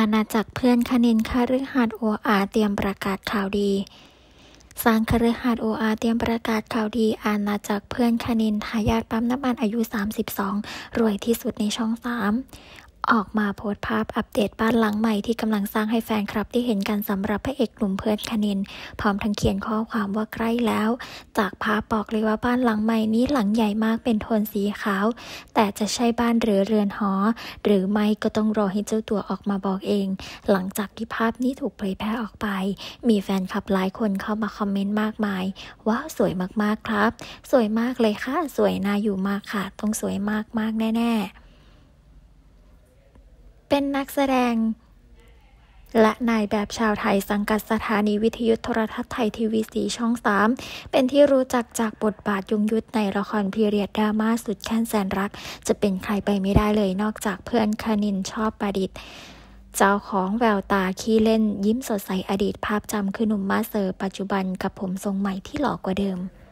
อาณาจักรเพื่อนคณินคฤหาสน์ OR เตรียมประกาศข่าวดีสร้างคฤหาสน์ OR เตรียมประกาศข่าวดีอาณาจักรเพื่อนคณินทายาทปั๊มน้ำมันอายุ 32 รวยที่สุดในช่อง 3ออกมาโพสต์ภาพอัปเดตบ้านหลังใหม่ที่กำลังสร้างให้แฟนคลับได้เห็นกันสำหรับพระเอกหนุ่มเพื่อนคณินพร้อมทั้งเขียนข้อความว่าใกล้แล้วจากภาพบอกเลยว่าบ้านหลังใหม่นี้หลังใหญ่มากเป็นโทนสีขาวแต่จะใช่บ้านหรือเรือนหอหรือไม่ก็ต้องรอให้เจ้าตัวออกมาบอกเองหลังจากที่ภาพนี้ถูกเผยแพร่ออกไปมีแฟนคลับหลายคนเข้ามาคอมเมนต์มากมายว้าวสวยมากๆครับสวยมากเลยค่ะสวยน่าอยู่มากค่ะต้องสวยมากๆแน่ๆเป็นนักแสดงและนายแบบชาวไทยสังกัดสถานีวิทยุโทรทัศน์ไทยทีวีสีช่อง 3เป็นที่รู้จักจากบทบาทยงยุทธในละครพีเรียดดราม่าสุดแค้นแสนรักจะเป็นใครไปไม่ได้เลยนอกจากเพื่อนคณินชอบประดิษฐ์เจ้าของแววตาขี้เล่นยิ้มสดใสอดีตภาพจำคือหนุ่มมาเซอร์ปัจจุบันกับผมทรงใหม่ที่หล่อกว่าเดิม